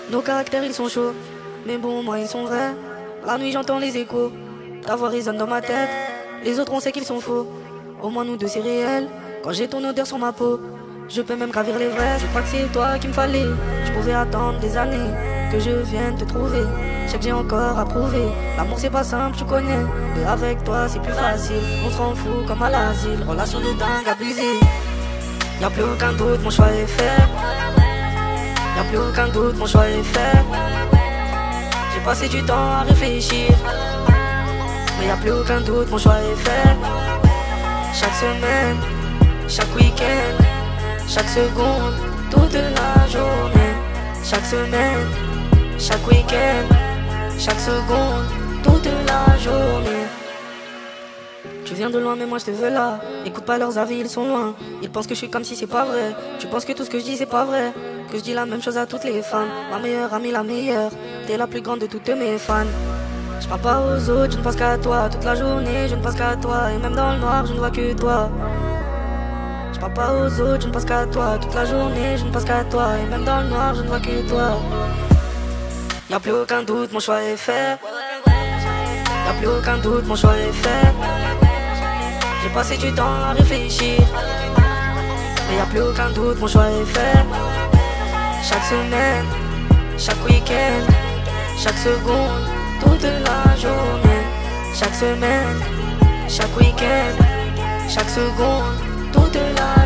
Nos caractères ils sont chauds, mais bon moi ils sont vrais. La nuit j'entends les échos, ta voix résonne dans ma tête. Les autres on sait qu'ils sont faux, au moins nous deux c'est réel. Quand j'ai ton odeur sur ma peau, je peux même gravir les vrais. Je crois que c'est toi qu'il me fallait. Je pouvais attendre des années que je vienne te trouver. Je sais que j'ai encore à prouver. L'amour c'est pas simple, tu connais, mais avec toi c'est plus facile. On se rend fou comme à l'asile, relation de dingue abusée. Y'a plus aucun doute, mon choix est fait. Y'a plus aucun doute, mon choix est fait. J'ai passé du temps à réfléchir, mais y'a plus aucun doute, mon choix est fait. Chaque semaine, chaque week-end, chaque seconde, toute la journée. Chaque semaine, chaque week-end, chaque seconde, toute la journée. Tu viens de loin mais moi je te veux là. Écoute pas leurs avis, ils sont loin. Ils pensent que je suis comme si c'est pas vrai. Tu penses que tout ce que je dis c'est pas vrai, que je dis la même chose à toutes les femmes. Ma meilleure amie, la meilleure, t'es la plus grande de toutes mes fans. Je parle pas aux autres, je ne pense qu'à toi. Toute la journée, je ne pense qu'à toi. Et même dans le noir, je ne vois que toi. Je parle pas aux autres, je ne pense qu'à toi. Toute la journée, je ne pense qu'à toi. Et même dans le noir, je ne vois que toi. Y'a plus aucun doute, mon choix est fait. Y'a plus aucun doute, mon choix est fait. J'ai passé du temps à réfléchir, mais y'a plus aucun doute, mon choix est fait. Chaque semaine, chaque week-end, chaque seconde, toute la journée. Chaque semaine, chaque week-end, chaque seconde, toute la journée.